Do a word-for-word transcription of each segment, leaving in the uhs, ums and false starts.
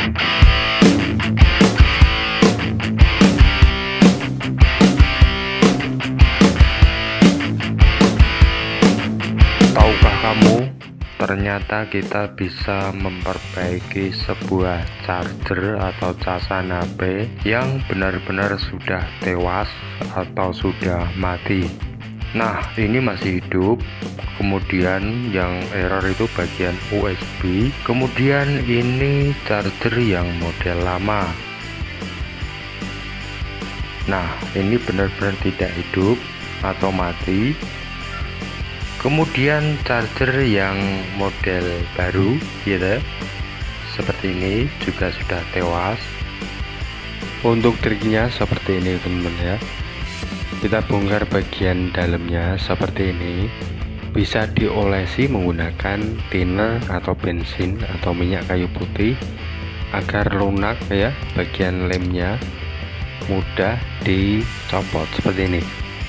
Tahukah kamu, ternyata kita bisa memperbaiki sebuah charger atau casan H P yang benar-benar sudah tewas atau sudah mati. Nah, ini masih hidup. Kemudian yang error itu bagian U S B. Kemudian ini charger yang model lama. Nah, ini benar-benar tidak hidup atau mati. Kemudian charger yang model baru gitu, seperti ini juga sudah tewas. Untuk triknya seperti ini teman-teman ya. Kita bongkar bagian dalamnya seperti ini. Bisa diolesi menggunakan thinner atau bensin atau minyak kayu putih agar lunak ya, bagian lemnya mudah dicopot seperti ini.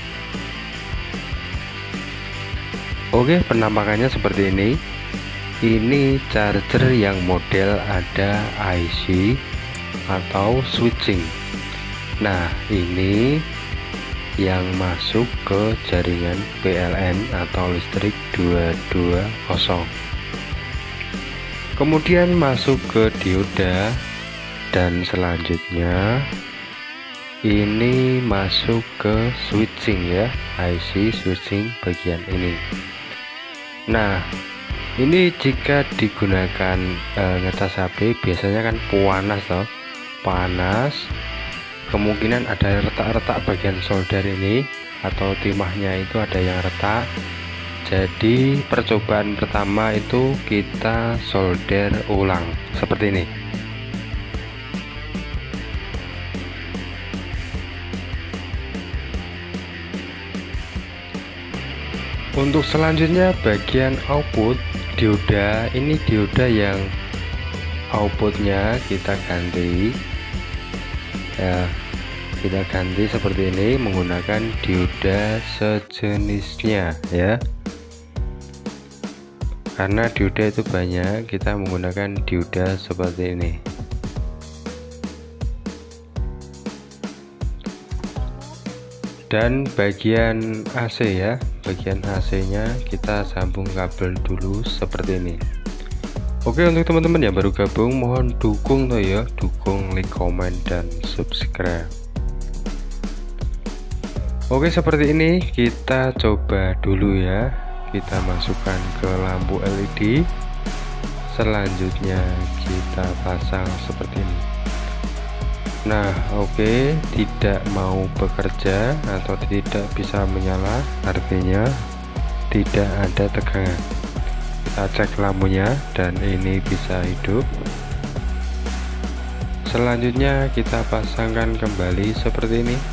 Oke, penampakannya seperti ini. Ini charger yang model ada I C atau switching. Nah, ini yang masuk ke jaringan P L N atau listrik dua dua nol. Kemudian masuk ke dioda, dan selanjutnya ini masuk ke switching ya, I C switching bagian ini. Nah, ini jika digunakan e, ngecas H P biasanya kan panas toh, panas. Kemungkinan ada retak-retak bagian solder ini atau timahnya itu ada yang retak. Jadi percobaan pertama itu kita solder ulang seperti ini. Untuk selanjutnya bagian output dioda, ini dioda yang outputnya kita ganti ya, kita ganti seperti ini menggunakan dioda sejenisnya ya, karena dioda itu banyak, kita menggunakan dioda seperti ini. Dan bagian A C ya, bagian A C nya kita sambung kabel dulu seperti ini. Oke, untuk teman-teman yang baru gabung mohon dukung tuh ya, dukung, like, komen, dan subscribe. Oke, seperti ini kita coba dulu ya. Kita masukkan ke lampu L E D. Selanjutnya kita pasang seperti ini. Nah, oke, tidak mau bekerja atau tidak bisa menyala, artinya tidak ada tegangan. Kita cek lampunya dan ini bisa hidup. Selanjutnya kita pasangkan kembali seperti ini.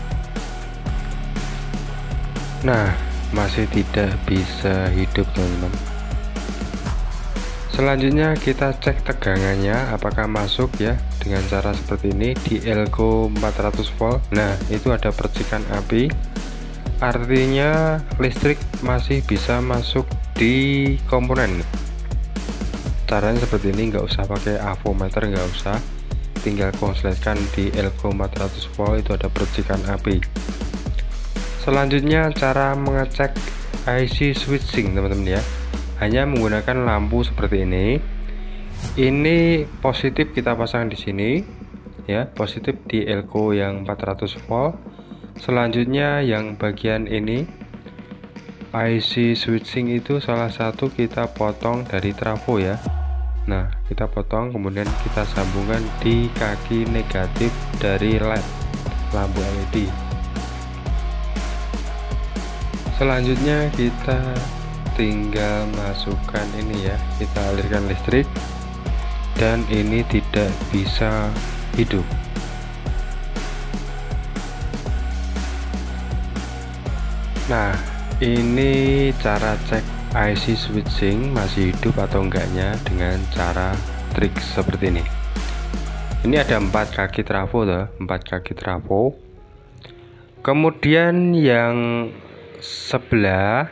Nah, masih tidak bisa hidup teman-teman. Selanjutnya kita cek tegangannya apakah masuk ya, dengan cara seperti ini di Elco empat ratus volt. Nah, itu ada percikan api, artinya listrik masih bisa masuk di komponen. Caranya seperti ini, nggak usah pakai avometer, nggak usah, tinggal konsletkan di Elco empat ratus volt, itu ada percikan api. Selanjutnya cara mengecek I C switching teman-teman ya, hanya menggunakan lampu seperti ini. Ini positif kita pasang di sini ya, positif di Elco yang empat ratus volt. Selanjutnya yang bagian ini I C switching itu salah satu kita potong dari trafo ya. Nah, kita potong kemudian kita sambungkan di kaki negatif dari L E D lampu L E D. Selanjutnya kita tinggal masukkan ini ya, kita alirkan listrik dan ini tidak bisa hidup. Nah, ini cara cek I C switching masih hidup atau enggaknya dengan cara trik seperti ini. Ini ada empat kaki trafo tuh, empat kaki trafo. Kemudian yang sebelah,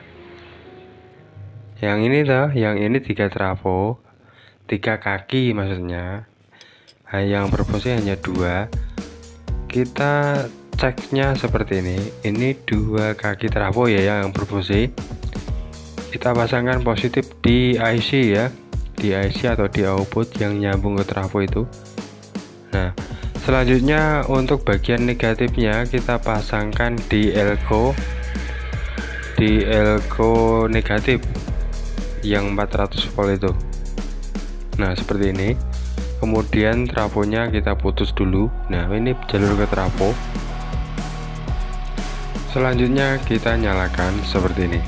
yang ini tuh, yang ini tiga trafo, tiga kaki maksudnya. yang berfungsi hanya dua. Kita ceknya seperti ini. Ini dua kaki trafo ya yang berfungsi. Kita pasangkan positif di I C ya, di I C atau di output yang nyambung ke trafo itu. Nah, selanjutnya untuk bagian negatifnya kita pasangkan di elko, di elko negatif yang empat ratus volt itu. Nah, seperti ini. Kemudian trafonya kita putus dulu. Nah, ini jalur ke trafo. Selanjutnya kita nyalakan seperti ini.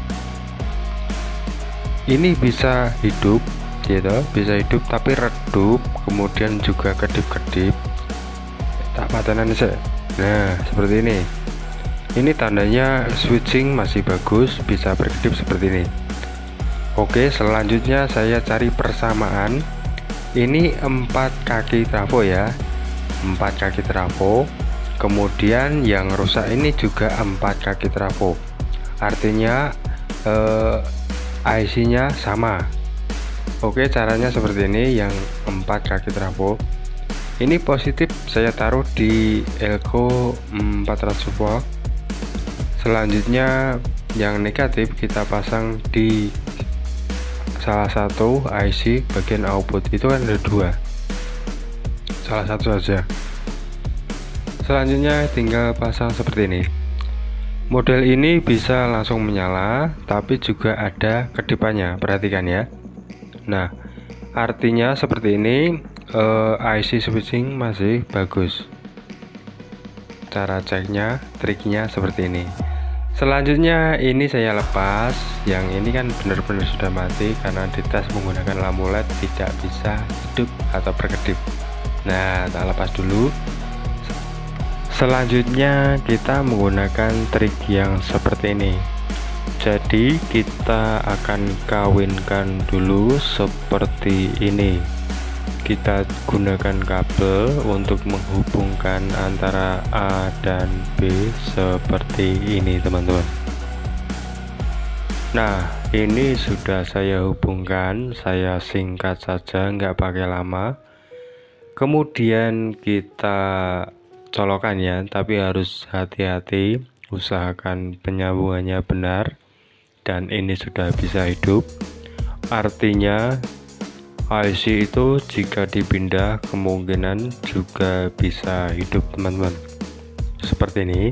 Ini bisa hidup, gitu, bisa hidup tapi redup, kemudian juga kedip-kedip. Tak patenan sih. Nah, seperti ini. Ini tandanya switching masih bagus, bisa berkedip seperti ini. Oke, selanjutnya saya cari persamaan. Ini empat kaki trafo ya, empat kaki trafo. Kemudian yang rusak ini juga empat kaki trafo. Artinya eh, I C-nya sama. Oke, caranya seperti ini. Yang empat kaki trafo. Ini positif saya taruh di elko empat ratus volt. Selanjutnya yang negatif kita pasang di salah satu I C bagian output. Itu kan ada dua, salah satu saja. Selanjutnya tinggal pasang seperti ini. Model ini bisa langsung menyala, tapi juga ada kedipannya, perhatikan ya. Nah, artinya seperti ini, eh, I C switching masih bagus. Cara ceknya, triknya seperti ini. Selanjutnya ini saya lepas. Yang ini kan benar-benar sudah mati karena dites menggunakan lampu L E D tidak bisa hidup atau berkedip. Nah, tak lepas dulu. Selanjutnya kita menggunakan trik yang seperti ini. Jadi kita akan kawinkan dulu seperti ini. Kita gunakan kabel untuk menghubungkan antara A dan B seperti ini, teman-teman. Nah, ini sudah saya hubungkan. Saya singkat saja, nggak pakai lama. Kemudian kita colokan ya, tapi harus hati-hati, usahakan penyambungannya benar. Dan ini sudah bisa hidup. Artinya I C itu jika dipindah kemungkinan juga bisa hidup, teman-teman. Seperti ini.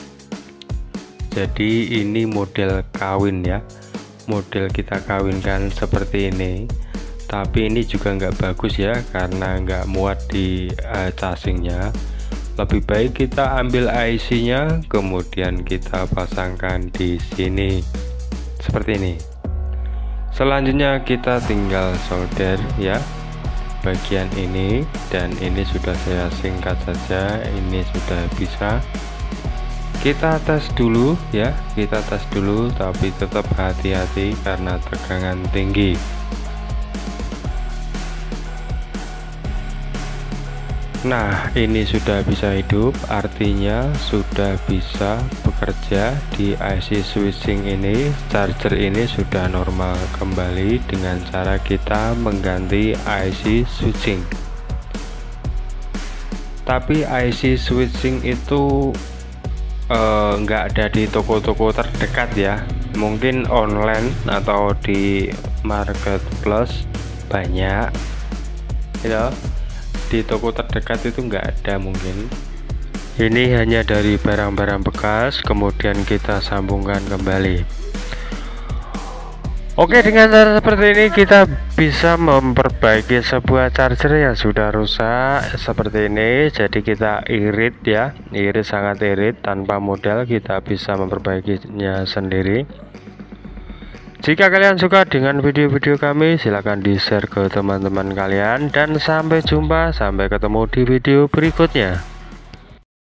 Jadi ini model kawin ya, model kita kawinkan seperti ini. Tapi ini juga nggak bagus ya, karena nggak muat di uh, casingnya. Lebih baik kita ambil I C-nya, kemudian kita pasangkan di sini seperti ini. Selanjutnya kita tinggal solder ya, bagian ini, dan ini sudah saya singkat saja. Ini sudah bisa. Kita tes dulu ya, kita tes dulu, tapi tetap hati-hati karena tegangan tinggi. Nah, ini sudah bisa hidup, artinya sudah bisa bekerja di I C switching ini. Charger ini sudah normal kembali dengan cara kita mengganti I C switching. Tapi I C switching itu nggak uh, ada di toko-toko terdekat ya, mungkin online atau di marketplace banyak ya. Di toko terdekat itu nggak ada mungkin. Ini hanya dari barang-barang bekas, kemudian kita sambungkan kembali. Oke, dengan cara seperti ini kita bisa memperbaiki sebuah charger yang sudah rusak seperti ini. Jadi kita irit ya, irit sangat irit tanpa modal, kita bisa memperbaikinya sendiri. Jika kalian suka dengan video-video kami, silahkan di-share ke teman-teman kalian. Dan sampai jumpa, sampai ketemu di video berikutnya.